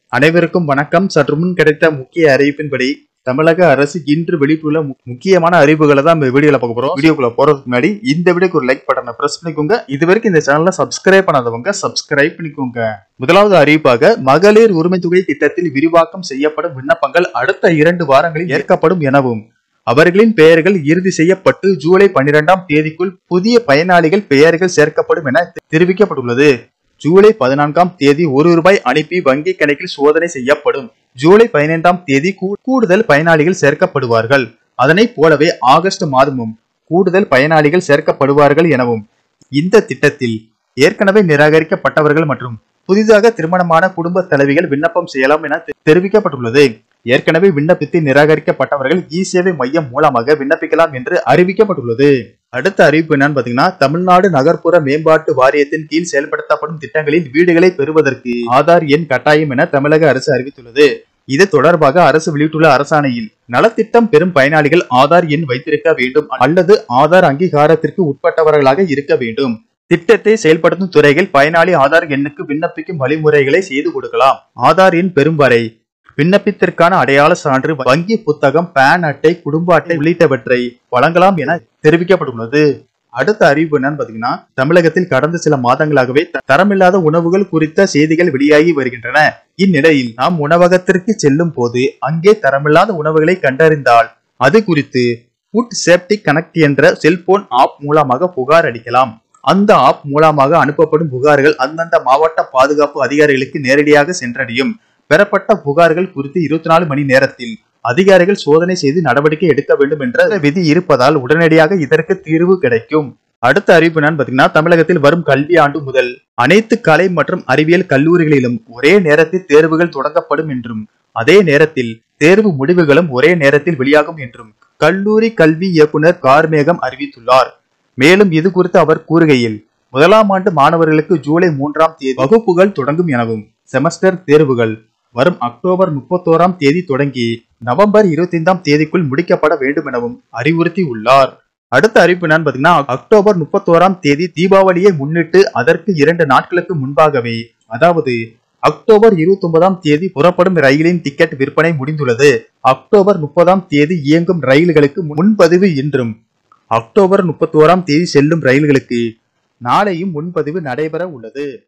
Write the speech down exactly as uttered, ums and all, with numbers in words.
அனைவருக்கும் வணக்கம். சற்று முன் கிடைத்த முக்கிய அறிவிப்பின்படி தமிழக அரசு இன்று வெளியிட்டுள்ள முக்கியமான அறிவிப்புகளை தான் இந்த வீடியோல பார்க்க போறோம். வீடியோக்குள்ள போறதுக்கு முன்னாடி இந்த வீடியோக்கு ஒரு லைக் பட்டனை பிரஸ் பண்ணிக்கோங்க. இதுவரைக்கும் இந்த சேனலை சப்ஸ்கிரைப் பண்ணாதவங்க சப்ஸ்கிரைப் பண்ணிக்கோங்க. முதலாவது அறிவிப்பாக மகளிர் உரிமை தொகை திட்டத்தில் விரிவாக்கம் செய்யப்படும் விண்ணப்பங்கள் அடுத்த இரண்டு வாரங்களில் ஏற்கப்படும் எனவும் அவர்களின் பெயர்கள் இறுதி செய்யப்பட்டு ஜூலை பன்னிரெண்டாம் தேதிக்குள் புதிய பயனாளிகள் பெயர்கள் சேர்க்கப்படும் என தெரிவிக்கப்பட்டுள்ளது. ஜூலை பதினான்காம் தேதி ஒரு ரூபாய் அனுப்பி வங்கி கணக்கில் சோதனை செய்யப்படும். ஜூலை பதினைந்தாம் தேதி கூடுதல் பயனாளிகள் சேர்க்கப்படுவார்கள். அதனை போலவே ஆகஸ்ட் மாதமும் கூடுதல் பயனாளிகள் சேர்க்கப்படுவார்கள் எனவும் இந்த திட்டத்தில் ஏற்கனவே நிராகரிக்கப்பட்டவர்கள் மற்றும் புதிதாக திருமணமான குடும்ப தலைவிகள் விண்ணப்பம் செய்யலாம் என தெரிவிக்கப்பட்டுள்ளது. ஏற்கனவே விண்ணப்பித்து நிராகரிக்கப்பட்டவர்கள் இ சேவை மையம் மூலமாக விண்ணப்பிக்கலாம் என்று அறிவிக்கப்பட்டுள்ளது. அடுத்த அறிவிப்பு என்னன்னு பாத்தீங்கன்னா, தமிழ்நாடு நகர்ப்புற மேம்பாட்டு வாரியத்தின் கீழ் செயல்படுத்தப்படும் திட்டங்களில் வீடுகளை பெறுவதற்கு ஆதார் எண் கட்டாயம் என தமிழக அரசு அறிவித்துள்ளது. இது தொடர்பாக அரசு வெளியிட்டுள்ள அரசாணையில் நலத்திட்டம் பெறும் பயனாளிகள் ஆதார் எண் வைத்திருக்க வேண்டும் அல்லது ஆதார் அங்கீகாரத்திற்கு உட்பட்டவர்களாக இருக்க வேண்டும். திட்டத்தை செயல்படுத்தும் துறைகள் பயனாளி ஆதார் எண்ணுக்கு விண்ணப்பிக்கும் வழிமுறைகளை செய்து கொடுக்கலாம். ஆதார் எண் பெறும் வரை விண்ணப்பத்திற்கான அடையாள சான்று, வங்கி புத்தகம், பேன் அட்டை, குடும்ப அட்டை உள்ளிட்டவற்றை வழங்கலாம் என தெரிவிக்கப்பட்டுள்ளது. அடுத்த அறிவிப்பு என்னன்னு பாத்தீங்கன்னா, தமிழகத்தில் கடந்த சில மாதங்களாகவே தரமில்லாத உணவுகள் குறித்த செய்திகள் வெளியாகி வருகின்றன. இந்நிலையில் நாம் உணவகத்திற்கு செல்லும் போது அங்கே தரமில்லாத உணவுகளை கண்டறிந்தால் அது குறித்து ஃபுட் சேஃப்டி கனெக்ட் என்ற செல்போன் ஆப் மூலமாக புகார் அளிக்கலாம். அந்த ஆப் மூலமாக அனுப்பப்படும் புகார்கள் அந்தந்த மாவட்ட பாதுகாப்பு அதிகாரிகளுக்கு நேரடியாக சென்றடையும். பெறப்பட்ட புகார்கள் குறித்து இருபத்தி நாலு மணி நேரத்தில் அதிகாரிகள் சோதனை செய்து நடவடிக்கை எடுக்க வேண்டும் என்ற விதி இருப்பதால் உடனடியாக இதற்கு தீர்வு கிடைக்கும். அடுத்த அறிவிப்பு என்னன்னு பாத்தீங்கன்னா, தமிழகத்தில் வரும் கல்வி ஆண்டு முதல் அனைத்து கலை மற்றும் அறிவியல் கல்லூரிகளிலும் ஒரே நேரத்தில் தேர்வுகள் தொடங்கப்படும் என்றும் அதே நேரத்தில் தேர்வு முடிவுகளும் ஒரே நேரத்தில் வெளியாகும் என்றும் கல்லூரி கல்வி இயக்குனர் கார்மேகம் அறிவித்துள்ளார். மேலும் இது குறித்து அவர் கூறுகையில், முதலாம் ஆண்டு மாணவர்களுக்கு ஜூலை மூன்றாம் தேதி வகுப்புகள் தொடங்கும் எனவும் செமஸ்டர் தேர்வுகள் வரும் அக்டோபர் முப்பத்தோராம் தேதி தொடங்கி நவம்பர் இருபத்தி ஐந்தாம் தேதிக்குள் முடிக்கப்பட வேண்டும் எனவும் அறிவுறுத்தி உள்ளார். அடுத்த அறிவிப்பு என்னன்னு பாத்தீங்கன்னா, அக்டோபர் முப்பத்தோராம் தேதி தீபாவளியை முன்னிட்டு அதற்கு இரண்டு நாட்களுக்கு முன்பாகவே, அதாவது அக்டோபர் இருபத்தி ஒன்பதாம் தேதி புறப்படும் ரயிலின் டிக்கெட் விற்பனை முடிந்துள்ளது. அக்டோபர் முப்பதாம் தேதி இயங்கும் ரயில்களுக்கு முன்பதிவு இன்றும் அக்டோபர் முப்பத்தி ஓராம் தேதி செல்லும் ரயில்களுக்கு நாளையும் முன்பதிவு நடைபெற உள்ளது.